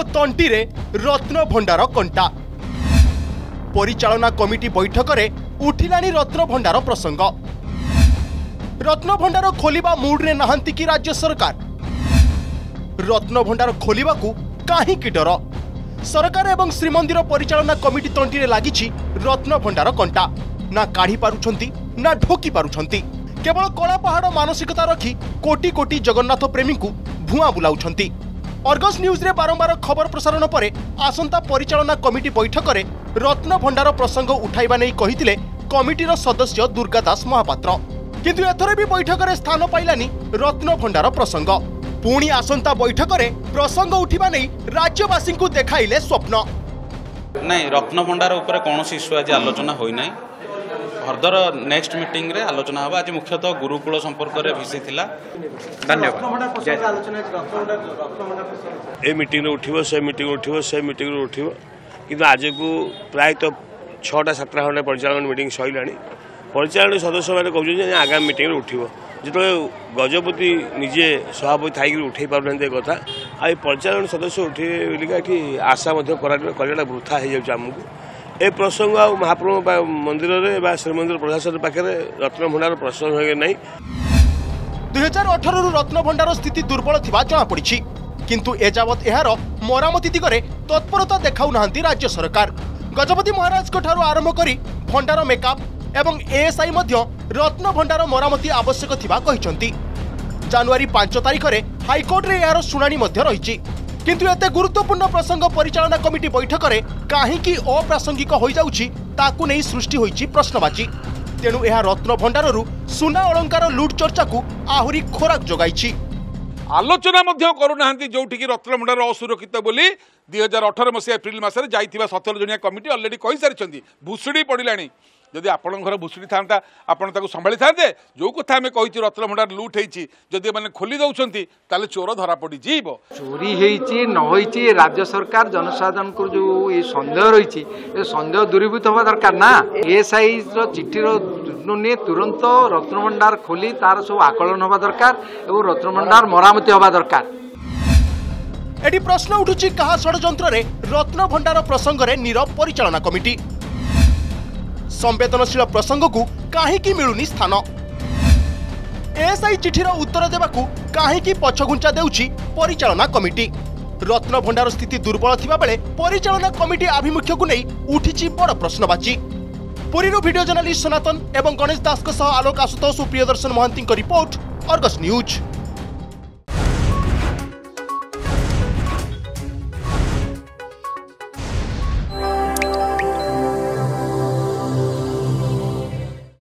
तंटी रे रत्न भंडार कंटा परिचालना कमिटी बैठक में उठिलानी रत्न भंडार प्रसंग। रत्न भंडार खोलिबा मूड रे नहांती की राज्य सरकार। रत्न भंडार खोलिबा को काहे की डर? सरकार एवं श्रीमंदिर परिचालना कमिटी तंटी रे लागिछि रत्न भंडार कंटा। ना काढ़ी पारुछंती ना ढोकी पारुछंती। केवल कला पहाड़ मानसिकता रखी कोटी कोटी जगन्नाथ प्रेमी को भुआ बुलाउछंती। अर्गस न्यूज रे बारंबार खबर प्रसारण परे आसंता परिचालना कमिटी बैठक में रत्न भंडार प्रसंग उठाइबा नै कहिथिले कमिटीर सदस्य दुर्गादास महापात्र। किंतु एथरे भी बैठक में स्थान पाइलानी रत्न भंडार प्रसंग। पुणी आसंता बैठक में प्रसंग उठिबा नै राज्यवासी को देखाइले स्वप्न। नहीं, रत्न भंडार ऊपर कौन इश्यू आज आलोचना होई नहीं। फर्दर नेक्स्ट मीटिंग रे आलोचना हवा। आज मुख्यतः गुरुकुल संपर्क रे विषय थिला। धन्यवाद। ए मीटिंग रे उठिबो से मीटिंग उठिबो से मीटिंग रे उठिबो किंतु आज को प्राय तो 6-7 खंडे परिचालन मीटिंग सइलानी। परिचालन सदस्य माने कहउछन आगामी मीटिंग रे उठिबो। जितो गजपति निजे सभापति थाई उठे पारन कथा आ परिचालन सदस्य उठे बोलिका आशा करा वृथा हो जाऊँ आमको ए प्रसंग आ महाप्रभु मंदिर रे श्रीमंदिर प्रशासन पाखे रत्न भंडार प्रसंग हो ना। 2018 रत्न भंडार स्थिति दुर्बल थिबा जଣା पड़िछि। किंतु एजावत एहार मरामती दिगरे तत्परता देखाउ नाहंती राज्य सरकार। गजपति महाराज को ठारू आरंभ करी भंडार मेकअप एवं एएसआई मध्य रत्न भंडार मरामती आवश्यक थिबा कहिसंती। जनवरी 5 तारिख रे हाईकोर्ट रे यार सुनानी मध्य रहिछि। किंतु एते गुरुत्वपूर्ण प्रसंग परिचालना कमिटी बैठक में काहेकि अप्रासंगिक हो जाउछि ताकु नै सृष्टि होइछि प्रश्नवाची। तेणु यह रत्न भंडाररू सुना अलंकार लुट चर्चा को आहुरी खोराक जोगाइछि। आलोचना मध्य करूनाहांती जोठिकी रत्न भंडार असुरक्षित बोली 2018 मसीहा एप्रिल मासरे जाइथिबा 17 जणिया कमिटी ऑलरेडी कहि सारिछंती। भुसुड़ी पड़िलाणी। जदि आपण घर भुसुड़ी था आपण ताको संभाली थाते जो कथा आम कही रत्न भंडार लुट होती जदि मैंने खोली दौरान ताले चोर धरा पड़ी जीव चोरी होती न होती राज्य सरकार जनसाधारण को जो ये सन्देह रही सन्देह दूरीभूत हवा दरकार ना। एएसआई चिठी नहीं तुरंत रत्न भंडार खोली तार सब आकलन हवा दरकार और रत्न भंडार मरामती हवा दरकार। एटी प्रश्न उठुची कहा षड्यंत्र रे रत्न भंडार प्रसंग रे नीरव परिचालना कमिटी। संवेदनशील प्रसंग को काहेकि मिलुनी स्थान? एएसआई चिठीर उत्तर देवाकू काहेकि पछघुंचा देउछि परिचालना कमिटी? रत्न भंडार स्थिति दुर्बल थिबा बेले परिचालना कमिटी आभिमुख्य को नै उठिछि बड़ प्रश्नवाची। पुरीरो वीडियो जर्नलिस्ट सनातन एवं गणेश दास सह आलोक आशुतोष और Priyadarshan Mahanty report, Argus news.